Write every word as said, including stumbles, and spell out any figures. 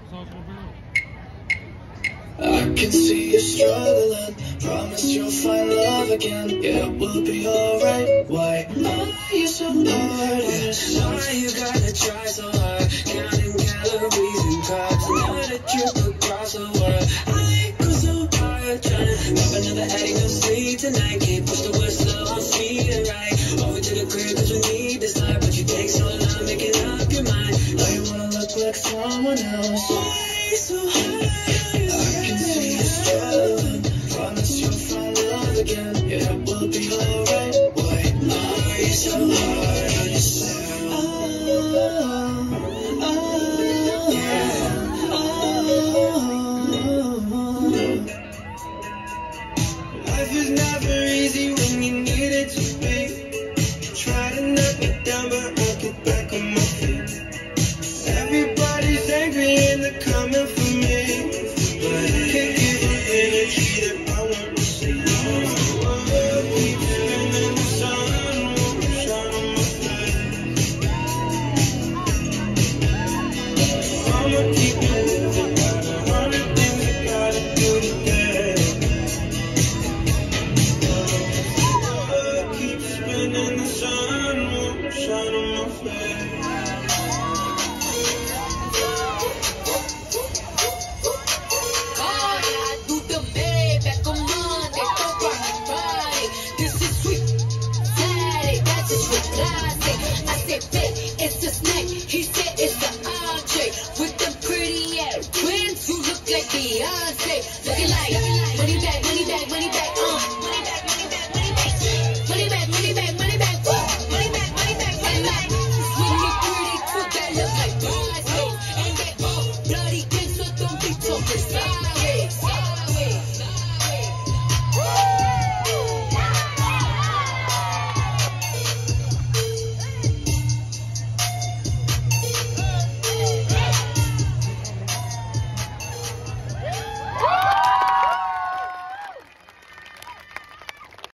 I can see you struggling. Promise you'll find love again. Yeah, it will be alright. Why are you so hard? Why you gotta try so hard? Counting calories and carbs. Another trip across the world. I go so hard trying to pop another addy, no sleep tonight. Can't push the whistle on speed and right. Over to the crib cause we need this life. But you take so long making up your mind. Now you wanna look like someone else. Why so hard? Promise you'll find love again. Yeah, it will be alright. Why are you so hard on yourself? Oh, oh, yeah. oh. Life is never easy when you need it to be. Try to knock me down, but I'll get back on my feet. Everybody's angry and they're coming for me, but I can't give them energy that I want to see. Oh, keep spinning the sun, won't shine on my face. I'ma keep it living, got a hundred things I gotta do today. Oh, keep spinning the sun, won't shine on my face. He said it's the entree with them pretty ass twins who look like Beyonce, looking like